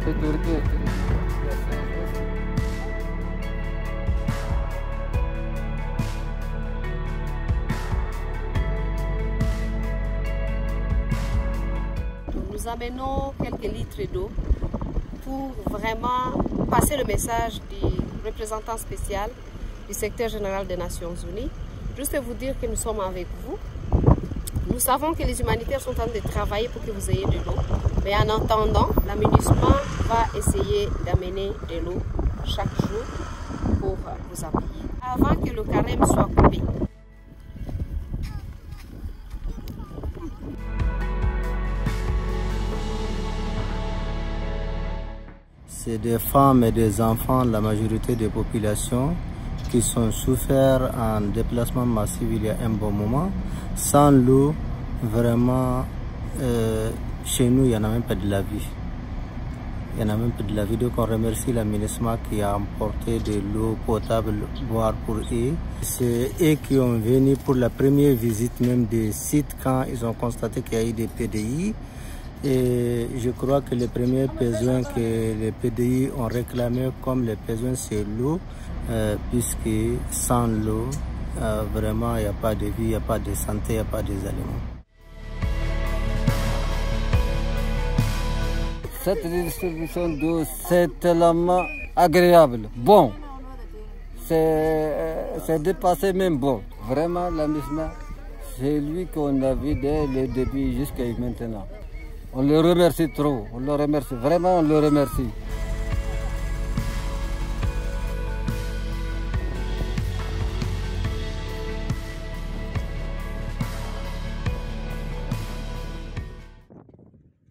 Nous amenons quelques litres d'eau pour vraiment passer le message du représentant spécial du secrétaire général des Nations Unies. Juste vous dire que nous sommes avec vous. Nous savons que les humanitaires sont en train de travailler pour que vous ayez de l'eau. Mais en attendant, la MINUSMA va essayer d'amener de l'eau chaque jour pour vous appuyer. Avant que le carême soit coupé. C'est des femmes et des enfants, la majorité des populations, qui sont souffert en déplacement massif il y a un bon moment. Sans l'eau, vraiment, chez nous, il n'y en a même pas de la vie. Il n'y en a même pas de la vie. Donc on remercie la MINUSMA qui a emporté de l'eau potable boire pour eux. C'est eux qui ont venu pour la première visite même des sites quand ils ont constaté qu'il y a eu des PDI. Et je crois que les premiers besoins que les PDI ont réclamés comme les besoins c'est l'eau, puisque sans l'eau, vraiment il n'y a pas de vie, il n'y a pas de santé, il n'y a pas des aliments. Cette distribution d'eau, c'est tellement agréable. Bon, c'est dépassé même bon. Vraiment, la MINUSMA, c'est lui qu'on a vu dès le début jusqu'à maintenant. On le remercie trop, on le remercie, vraiment on le remercie.